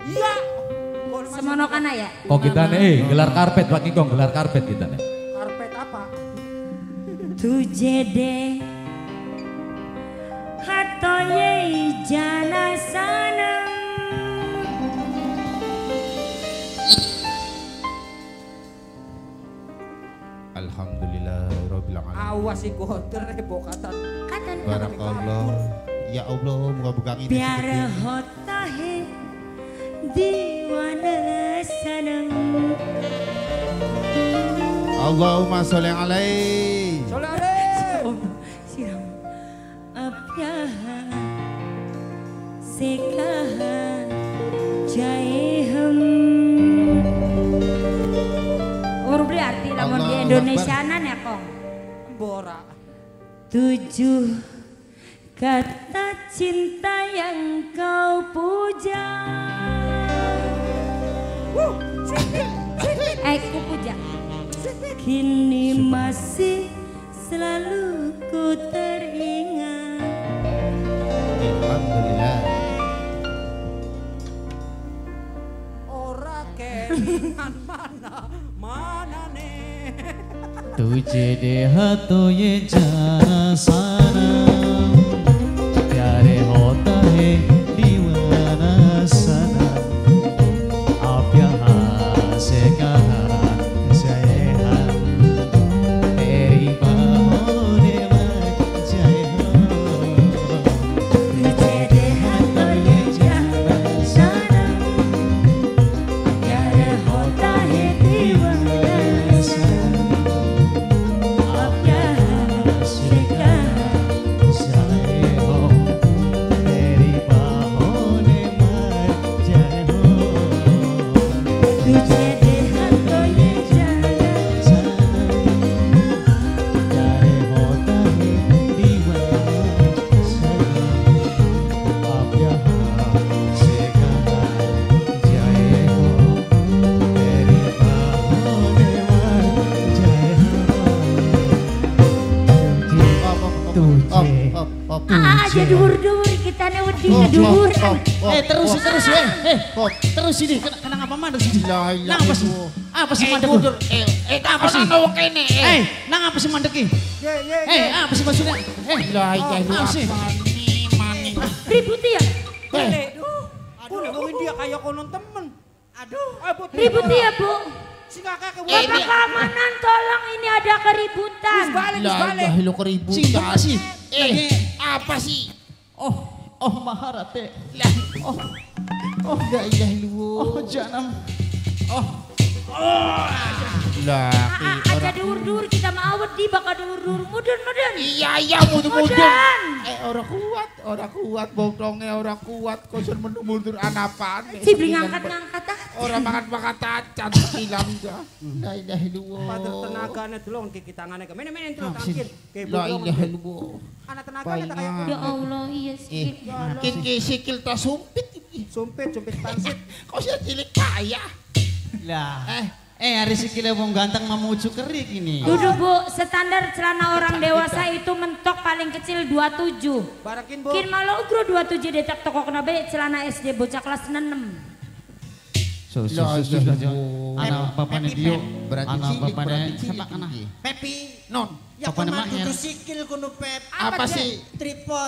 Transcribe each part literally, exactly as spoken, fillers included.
Iya. Semono kana ya. Oh kita nih gelar karpet Pak Kikong, gelar karpet kita nih. Karpet apa? Tujhe de hatoye jana sanam. Alhamdulillahirabbil alamin. Awas si kotor bokatan. Katan Barakallah. Ya Allah, moga-moga ini Pyara hota hai diwana sanam. Allahumma sholli alaihi. Sholli alaihi. Siram apyaha sekaha jayeham. Urut berarti lamun di Indonesianan ya kong. Bora. Tujuh kata cinta yang kau puja. Eh, ku puja. Kini masih selalu ku teringat. Alhamdulillah. Ora kelingan mana mana nih. तुझे देहा तो ये जाना साना प्यारे होता है दीवाना सना आप यहाँ से कहाँ जाए हम तेरी बाहों ने मर जाए हम तुझे देखा तो ये जाना साना प्यार होता है दीवाना सना aja dur-dur kita nih wedi ngedur. Eh terus terus eh eh terus ini kena kena apa mandek sini? Nang apa sih? Apa sih mandek? Eh eh apa sih? Eh nang apa sih mandek ini? Eh apa sih maksudnya? Eh La ilaha apa sih? Ribut ya? Eh, aku ngomongin dia kayak konon temen. Aduh, abot. Ribut ya bu? Si kakak ke Bapak keamanan tolong ini ada keributan. balik, La balik. ilaha illallah keributan. Sing apa sih? Eh, apa sih? Oh oh Maharate. Lah, Oh oh la ilaha illallah. oh janam. Lah, Ah, aja dur-dur kita mau wedi bakal dur-dur mudun-mudun. iya iya mudah-mudahan. Mudan. Eh, orang kuat, orang kuat, botongnya orang kuat, kosan mundur-mundur anapan. Si beli ngangkat-ngangkat ah. Orang makan-makan tacat, hilang dah. La ilaha illallah. Pada tenaganya dulu kiki tangannya ke mana-mana itu tangkir. Kayak La budong. ilaha illallah. Anak tenaganya tak kayak Ya Allah iya Eh, sih. kin kisikil tas sumpit. sumpit, sumpit pansit. Kau sih cilik kaya. Lah Eh, eh hari sikile wong ganteng memuju kerik ini. Duduk bu, standar celana orang dewasa itu mentok paling kecil dua puluh tujuh. Barakin bu. Kin malah ugro dua puluh tujuh detak toko kena be celana S D bocah kelas enam. So so La so ilaha so. illallah. Anak bapaknya Dio, Berarti anak cilik, bapaknya berarti cilik siapa anak? ini. Pepi, Non, ya Apa nama kudu Her? sikil kudu pep. apa sih? Tripod.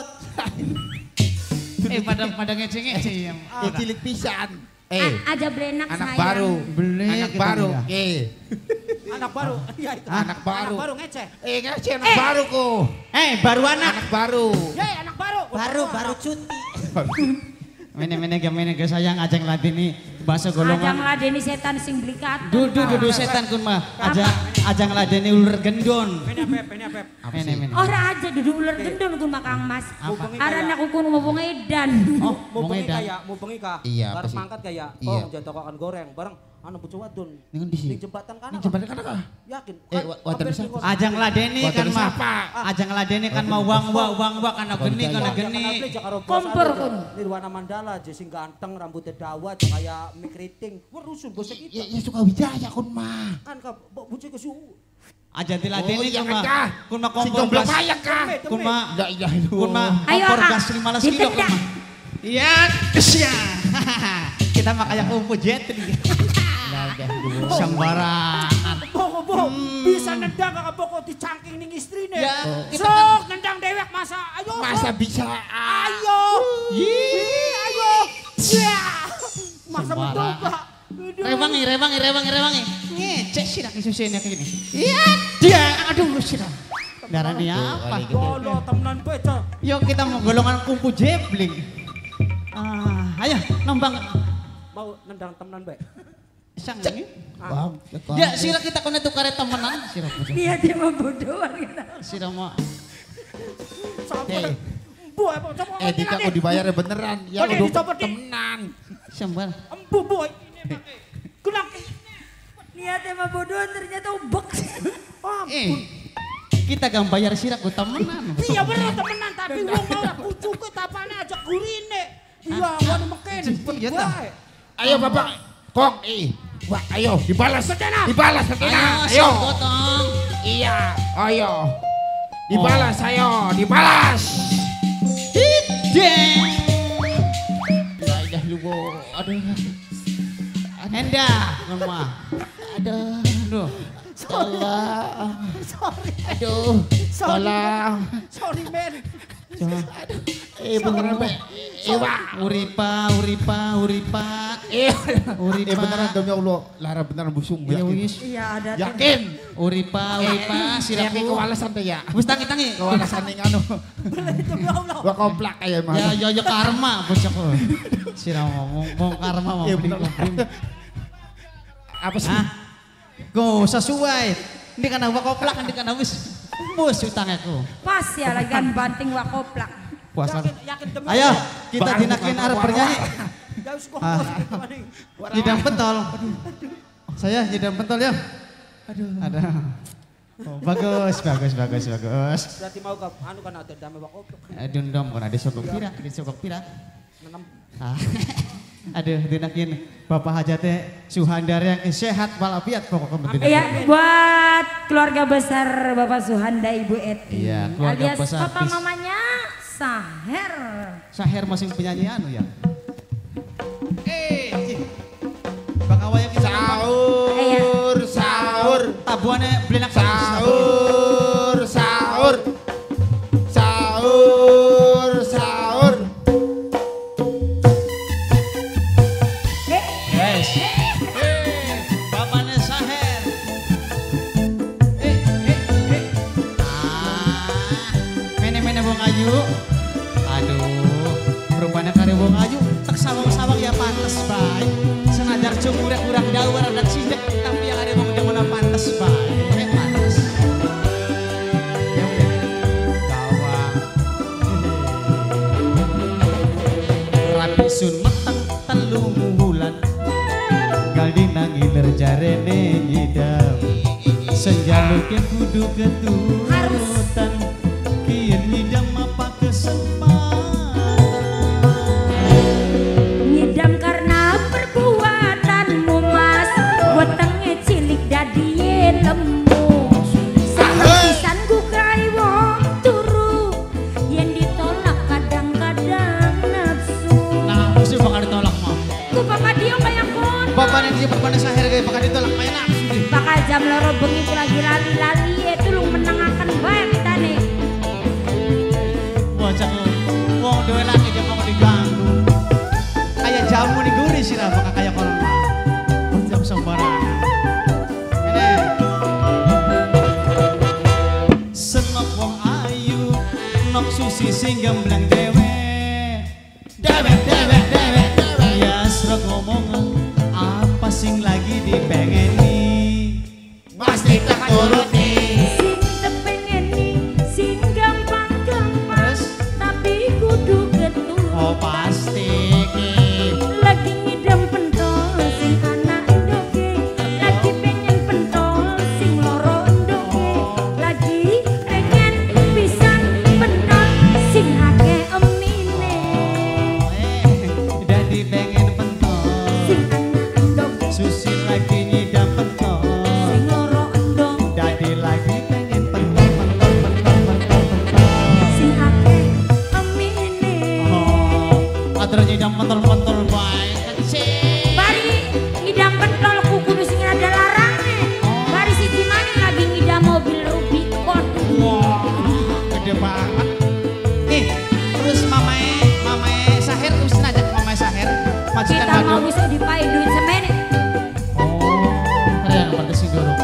Eh pada pada ngece-ngece ya. Eh, cilik pisan. Eh, Ah, aja belenak anak sayang. baru. Beli Anak kita baru. pindah. Eh, Anak baru. Iya itu. Anak baru. Anak baru ngeceh. eh ngasih anak baru ko. Eh baru anak. Anak baru. Hei anak baru. Baru baru cuti. Mene-mene ke mene ke sayang ajang ladini bahasa Ajang golongan. ladeni setan sing beli kartu. Dudu dudu setan kun mah. Ajang ajang ladini ular gendon. Ini apa? Ini apa? Mene mene. Ora aja duduk ular gendon kun makang mas. Apa? Aran aku kun ngomong edan. Oh, Mau mau bengi edan. kayak, mau bengi kah? Iya, apa Bareng sih? mangkat kayak, Iya. oh jatuh akan goreng, bareng anu bucu wadun. Dengan di sini. Di jembatan kan? Ini jembatan kan kah? Yakin? Eh, wa- wadah hampir bisa? di kos. Ajang ladeni Wadah kan mah. siapa? Ajang ladeni kan mau wang wang wang wang kana geni kana geni. Kompor, kun. Nirwana Mandala, Jessing ganteng, rambutnya dawat, kayak mic rating. Wah rusun bosnya Ya, kita. ya suka wijaya kun mah. Kan kah, bucu ke suhu. Ajang ti ladeni Oh, iya kun mah. kah? Kun mah Si kompor goblok gas. mayang kah? Kun mah La ilaha illallah. kun mah Ayo, kompor ah. gas lima belas kilo kun Ditendang. mah. Iya, kesya. Kita kita mah kayak kumpul jet nih. Sembarangan. Boko bo, bisa nendang kakak boko dicangking ning istrine. Ya, kita sok nendang dewek masa. Ayo. Masa sok. bisa? Ayo. Ih, ayo. Ya. Masa mencoba. Rewangi, rewangi, rewangi, rewangi. Ngecek sih dah kesusahannya kayak gini. Iya, dia. Aduh, sih dah. Darahnya apa? Bolo temenan beda. Yuk kita mau golongan kumpul jebling. Ah, ayo nombang. Mau nendang temenan baik. Sang ini. Bang, Ya, sira kita kena tukar temenan, sira. Dia dia membodohan kita. Sira mau. Sampai. Bu, apa coba. Eh, Dika kok dibayarnya beneran. Ya Oke, udah dicoba, Dik. temenan. Sembar. Embu bu, ini pakai. Kunang. Niatnya membodohan ternyata ubek. Eh, kita gak bayar sira ku temenan. Iya bener temenan tapi wong mau aku cukup tapane aja gurine. Iya, ngono meken. Iya ta. Ayo Bapak, Kong, eh. Wah, ayo dibalas. Sedena. Dibalas Sedena. Ayo, Ayo. gotong. Iya, ayo. Dibalas, ayo, dibalas. Deng. Ya udah lu, Bo. Aduh. Henda, lemah. Aduh, aduh. Tolong. Sorry. Aduh. Tolong. Sorry men. Eh beneran, Be. Eh, Wak. Uripa, uripa, uripa. Eh, Uripa. eh beneran demi Allah. Lara beneran busung. Ya Yakin. wis. Iya ada. Yakin. Uripa, uripa, Siraku siraku. kewalasan teh ya. Wis tangi-tangi. Kewalasan ning anu. Demi Allah. Gua komplak kayak mah. Ya, ya, ya karma bocahku. Sira ngomong, mau karma mau Iya, beli bener. krim. Apa sih? Hah? Go sesuai. Ini kan wakoplak, ini kan wis. Bus utang aku. Pas ya lagi kan banting wakoplak. Puas Yakin, yakin demi Ayo, Allah. kita Baru dinakin bukan arep war-war. bernyanyi. Ya wis kok. Ah. Hidang pentol. Saya hidang pentol ya. Aduh. Ada. Oh, bagus, bagus, bagus, bagus. Berarti mau ke anu kan ada dame wakoplak. Eh, Dundom kan ada sokok pira, ada sokok pira. Nenem. Ah. Aduh, dinakin Bapak Hajate Suhandar yang sehat walafiat pokoknya dinakin. Iya, buat keluarga besar Bapak Suhanda, Ibu Eti. Iya, keluarga alias besar Papa bis- mamanya Saher. Saher masing penyanyi anu ya. Eh, Bang Awaya kita Sahur, sahur, tabuannya beli nak sahur, sahur, sahur, sahur. Yes. Bapaknya Saher. Eh, eh, eh. Ah, mene-mene Bong Ayu. Aduh, rupanya kare Bong Ayu tak sawang-sawang ya pantes baik. Senajar cungurek kurang dawa rada sidak tapi yang ada Bong demona pantes baik. Eh, pantes. Ya udah. Gawang. Rapi sun meteng telung bulan. Gal dinangiler jarene ngidam. Senjalukin kudu keturutan. Kian hidam apa kesempatan. Ngidam karena perbuatanmu mas. Wetenge cilik dadiye lemu. Pisan ku kai wong turu. Yen ditolak kadang-kadang nafsu. Nah, mesti bakal ditolak mah. Ku bapak dia kayak kon. Bapaknya dia bapaknya Saher kayak bakal ditolak kayak nafsu deh. Bakal jam loro bengi ku lagi lali-lali itu lu menengakan bae kita nih. Bocah lu, wong dewe laki dia mau diganggu. Kayak jamu di gurih sih lah, bakal kayak kolma. Jam sembarangan. Ini. Senok wong ayu, nok susi sing gembleng dewe. Dewe, dewe, dewe, dewe. Ya srok ngomongan, apa sing lagi dipengeni. Pasti tak turuti. Sing tepengeni, sing gampang-gampang. Terus? Tapi kudu ketul. Oh pasti ki. Lagi ngidam pentol sing anak endoke. Lagi pengen pentol sing loro endoke. Lagi pengen pisan pentol sing akeh Majikan Kita mau Madu. bisa dipakai duit semene. Oh, kalian pada sing dorong.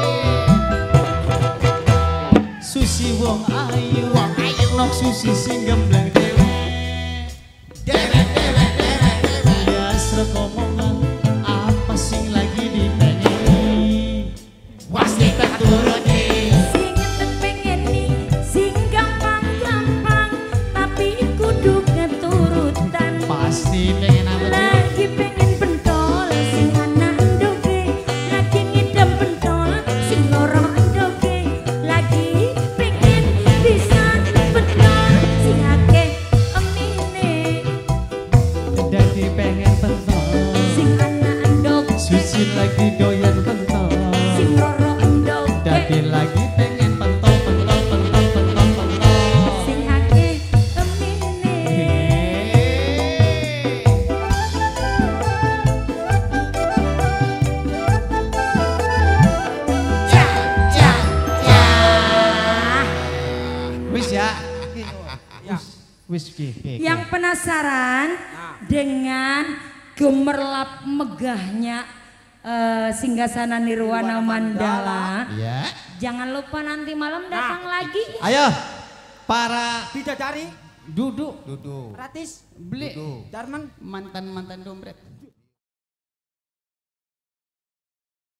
Susi wong ayu, wong ayu nok susi sing gembleng dewe. Dewe dewe dewe dewe. Ya srek omongan apa sing lagi dipengeni. Pasti tak turuti. Sing ngeten pengen nih, sing gampang-gampang, tapi kudu keturutan. Pasti pengen apa tuh? Lagi pengen pentol, sing anak ndoge. Lagi ngidam pentol, sing loro ndoge. Lagi pengen bisa pentol, sing akeh emine. Jadi pengen pentol. Sing anak ndoge, Susi lagi doyan pentol. sing loro ndoge. Jadi lagi pengen pentol pentol pentol pentol pentol. Sing akeh emine. Wis ya. Wis ki. Yang penasaran dengan gemerlap megahnya eh, Singgasana Nirwana Mandala, Ya. jangan lupa nanti malam datang lagi. Ayo para Bidadari, duduk Duduk. Ratis, beli Darman. mantan-mantan dompet.